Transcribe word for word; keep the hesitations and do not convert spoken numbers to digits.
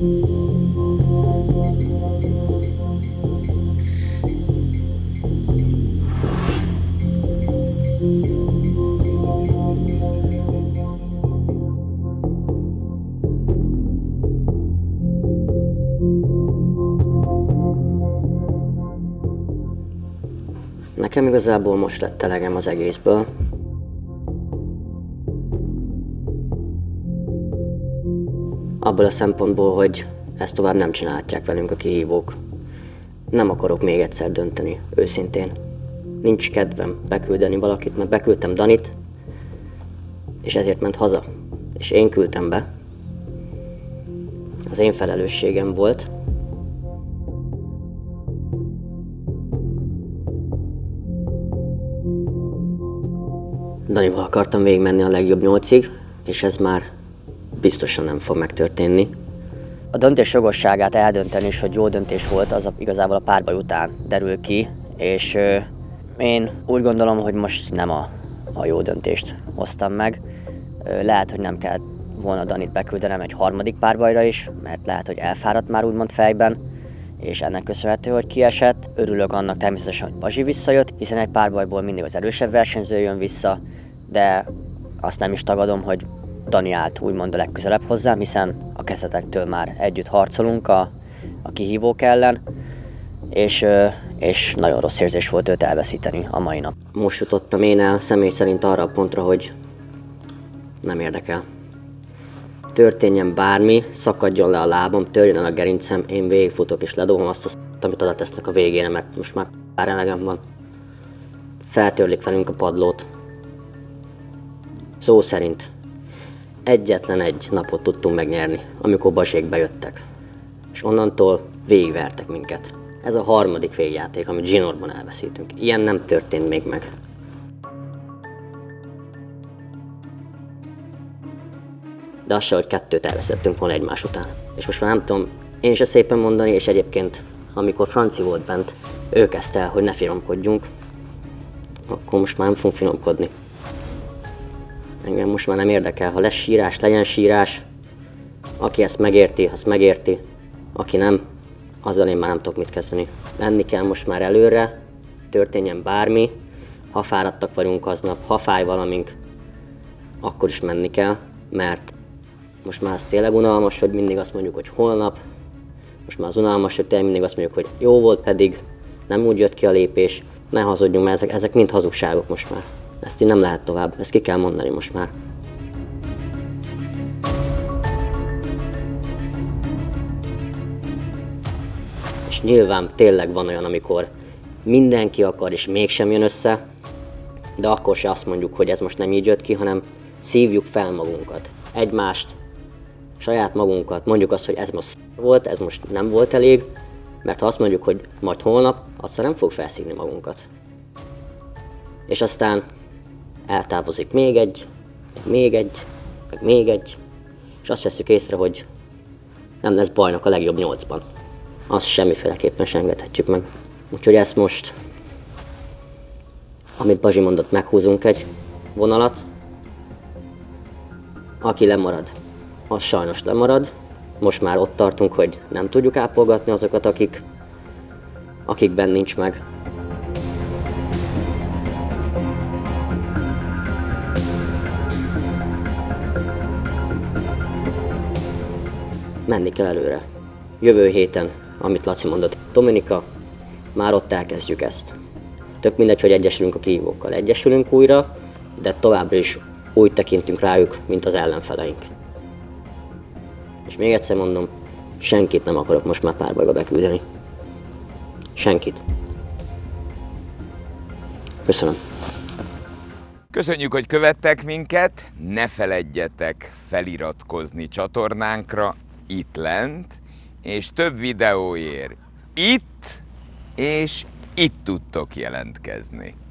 Nekem igazából most lett elegem az egészből. Abból a szempontból, hogy ezt tovább nem csinálhatják velünk a kihívók. Nem akarok még egyszer dönteni, őszintén. Nincs kedvem beküldeni valakit, mert beküldtem Danit, és ezért ment haza. És én küldtem be. Az én felelősségem volt. Danival akartam végigmenni a legjobb nyolcig, és ez már biztosan nem fog megtörténni. A döntés jogosságát eldönteni is, hogy jó döntés volt, az a, igazából a párbaj után derül ki, és ö, én úgy gondolom, hogy most nem a, a jó döntést hoztam meg. Ö, lehet, hogy nem kellett volna Danit beküldenem egy harmadik párbajra is, mert lehet, hogy elfáradt már úgymond fejben, és ennek köszönhető, hogy kiesett. Örülök annak természetesen, hogy Bazsi visszajött, hiszen egy párbajból mindig az erősebb versenyző jön vissza, de azt nem is tagadom, hogy Dani állt úgymond a legközelebb hozzám, hiszen a kezdetektől már együtt harcolunk a, a kihívók ellen, és, és nagyon rossz érzés volt őt elveszíteni a mai nap. Most jutottam én el személy szerint arra a pontra, hogy nem érdekel. Történjen bármi, szakadjon le a lábam, törjön el a gerincem, én végigfutok és ledobom azt a s**t, amit oda tesznek a végére, mert most már pár elegem van. Feltörlik velünk a padlót. Szó szerint egyetlen egy napot tudtunk megnyerni, amikor Bazsék bejöttek. És onnantól végigvertek minket. Ez a harmadik végjáték, amit zsinórban elveszítünk. Ilyen nem történt még meg. De az se, hogy kettőt elveszettünk volna egymás után. És most már nem tudom én se szépen mondani, és egyébként, amikor Franci volt bent, ő kezdte el, hogy ne finomkodjunk, akkor most már nem fogunk finomkodni. Engem most már nem érdekel, ha lesz sírás, legyen sírás. Aki ezt megérti, azt megérti. Aki nem, azzal én már nem tudok mit kezdeni. Menni kell most már előre, történjen bármi. Ha fáradtak vagyunk aznap, ha fáj valamink, akkor is menni kell, mert most már az tényleg unalmas, hogy mindig azt mondjuk, hogy holnap. Most már az unalmas, hogy tényleg mindig azt mondjuk, hogy jó volt, pedig nem úgy jött ki a lépés. Ne hazudjunk, mert ezek, ezek mind hazugságok most már. Ezt így nem lehet tovább, ezt ki kell mondani most már. És nyilván tényleg van olyan, amikor mindenki akar és mégsem jön össze, de akkor se azt mondjuk, hogy ez most nem így jött ki, hanem szívjuk fel magunkat, egymást, saját magunkat, mondjuk azt, hogy ez most volt, ez most nem volt elég, mert ha azt mondjuk, hogy majd holnap, azt nem fog felszívni magunkat. És aztán eltávozik még egy, még egy, meg még egy, és azt veszük észre, hogy nem lesz bajnok a legjobb nyolcban. Azt semmiféleképpen sem engedhetjük meg. Úgyhogy ezt most, amit Bazsi mondott, meghúzunk egy vonalat. Aki lemarad, az sajnos lemarad. Most már ott tartunk, hogy nem tudjuk ápolgatni azokat, akik, akikben nincs meg. Menni kell előre. Jövő héten, amit Laci mondott, Dominika, már ott elkezdjük ezt. Tök mindegy, hogy egyesülünk a kihívókkal. Egyesülünk újra, de továbbra is úgy tekintünk rájuk, mint az ellenfeleink. És még egyszer mondom, senkit nem akarok most már párbajba beküldeni. Senkit. Köszönöm. Köszönjük, hogy követtek minket, ne feledjetek feliratkozni csatornánkra itt lent, és több videóért itt és itt tudtok jelentkezni.